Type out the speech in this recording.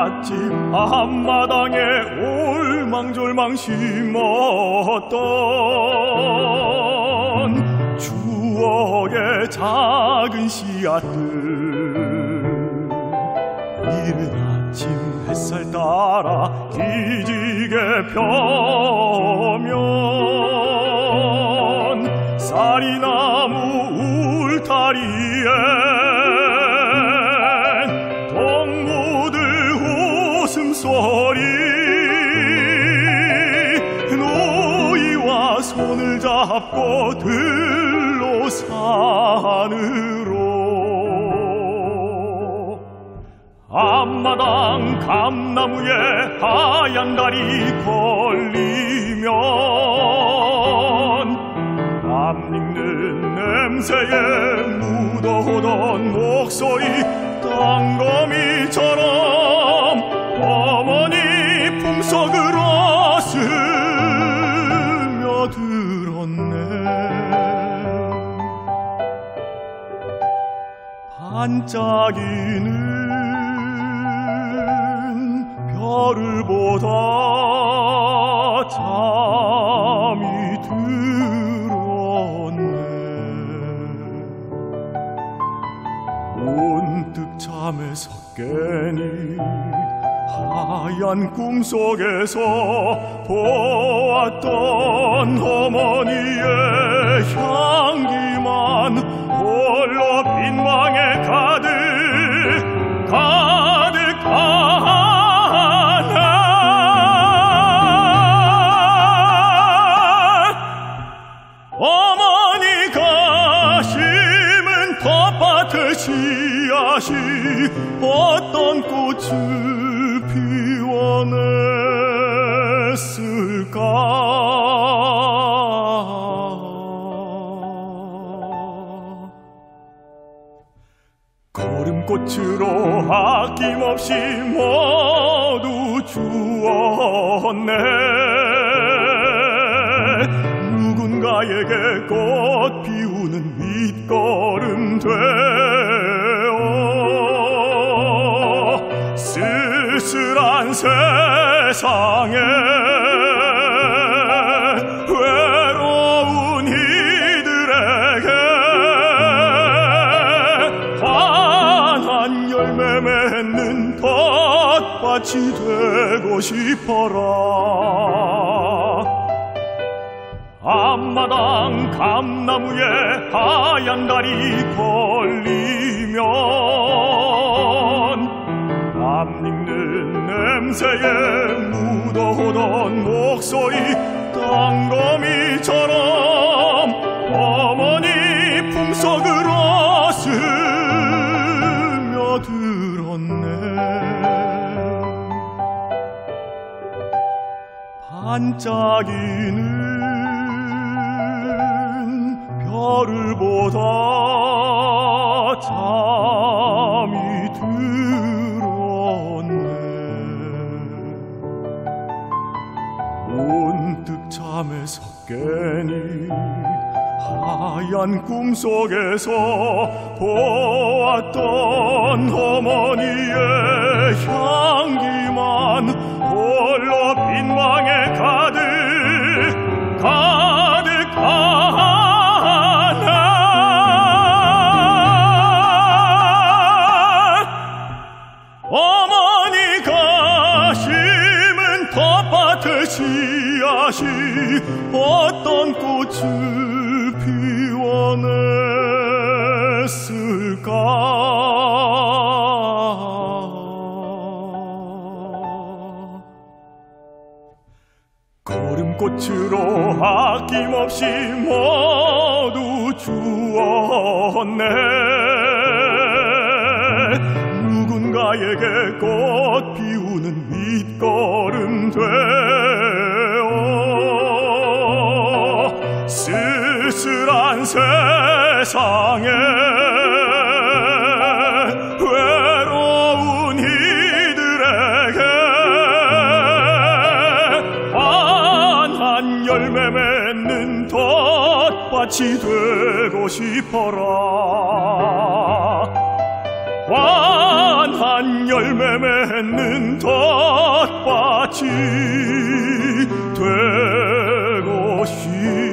갓집 앞마당에 올망졸망 심었던 추억의 작은 씨앗들 이른 아침 햇살 따라 기지개 펴면 쌀이나무 울타리에 동무들 웃음소리 노이와 손을 잡고 들로 산으로 앞마당 감나무에 하얀 달이 걸리면 땀 익는 냄새에 묻어오던 목소리 땅거미처럼 어머니 품속으로 스며들었네. 반짝이는 별을 보다 잠이 들었네. 문득 잠에서 깨니 하얀 꿈속에서 보았던 어머니의 향기만 홀로 빈 방에 가득하네. 어머니가 심은 텃밭의 씨앗이 어떤 꽃을 피워냈을까. 걸음꽃으로 아낌없이 모두 주었네. 누군가에게 꽃 피우는 밑거름 되어 쓸쓸한 세상에 외로운 이들에게 환한 열매 맺는 텃밭이 되고 싶어라. 앞마당 감나무에 하얀 달이 걸리면 땀 익는 냄새에 묻어오던 목소리 땅거미처럼 어머니 품속으로 스며들었네. 반짝이는 별을 보다 잠이 들었네. 문득 잠에서 깨니 하얀 꿈속에서 보았던 어머니의 향기만 홀로 빈 방에 가득하네. 어머니가 심은 텃밭의 씨앗이 어떤 꽃을 피워냈을까. 걸음꽃으로 아낌없이 모두 주었네. 누군가에게 꽃 피우는 밑거름 되어 쓸쓸한 세상에 외로운 이들에게 환한 열매 맺는 텃밭이 되고 싶어라. 환한 선한 열매 맺는 텃밭이 되고 싶